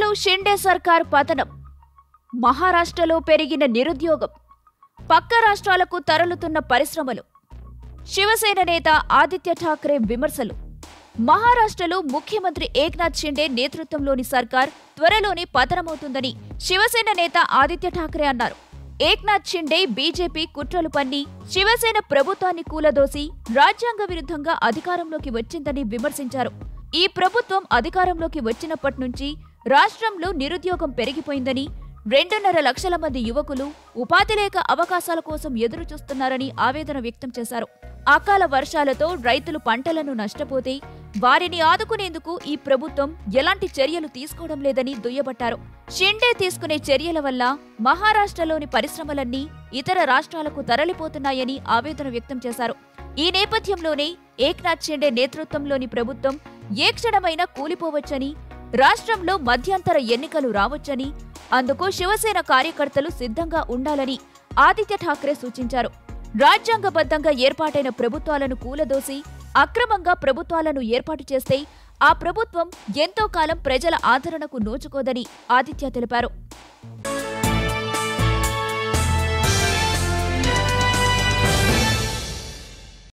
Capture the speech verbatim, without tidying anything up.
షిండే సర్కార్ పతనం, మహారాష్ట్రలో పెరిగిన నిరుద్యోగం, పక్క రాష్ట్రాలకు తరలుతున్న పరిశ్రమలు, శివసేన నేత ఆదిత్య ఠాక్రే విమర్శలు. మహారాష్ట్రలో ముఖ్యమంత్రి ఏక్నాథ్ షిండే నేతృత్వంలోని సర్కార్ త్వరలోనే పతనమవుతుందని శివసేన నేత ఆదిత్య ఠాక్రే అన్నారు. ఏక్నాథ్ షిండే బీజేపీ కుట్రలు పన్ని శివసేన ప్రభుత్వాన్ని కూలదోసి రాజ్యాంగ విరుద్ధంగా అధికారంలోకి వచ్చిందని విమర్శించారు. ఈ ప్రభుత్వం అధికారంలోకి వచ్చినప్పటి నుంచి రాష్ట్రంలో నిరుద్యోగం పెరిగిపోయిందని, రెండున్నర లక్షల మంది యువకులు ఉపాధి లేక అవకాశాల కోసం ఎదురు చూస్తున్నారని ఆవేదన వ్యక్తం చేశారు. అకాల వర్షాలతో రైతులు పంటలను నష్టపోతే వారిని ఆదుకునేందుకు ఈ ప్రభుత్వం ఎలాంటి చర్యలు తీసుకోవడం లేదని దుయ్యబట్టారు. షిండే తీసుకునే చర్యల వల్ల మహారాష్ట్రలోని పరిశ్రమలన్నీ ఇతర రాష్ట్రాలకు తరలిపోతున్నాయని ఆవేదన వ్యక్తం చేశారు. ఈ నేపథ్యంలోనే ఏక్నాథ్ షిండే నేతృత్వంలోని ప్రభుత్వం ఏ క్షణమైనా కూలిపోవచ్చని, రాష్ట్రంలో మధ్యంతర ఎన్నికలు రావచ్చని, అందుకు శివసేన కార్యకర్తలు సిద్ధంగా ఉండాలని ఆదిత్య ఠాక్రే సూచించారు. రాజ్యాంగబద్ధంగా ఏర్పాటైన ప్రభుత్వాలను కూలదోసి అక్రమంగా ప్రభుత్వాలను ఏర్పాటు చేస్తే ఆ ప్రభుత్వం ఎంతో కాలం ప్రజల ఆదరణకు నోచుకోదని ఆదిత్య తెలిపారు.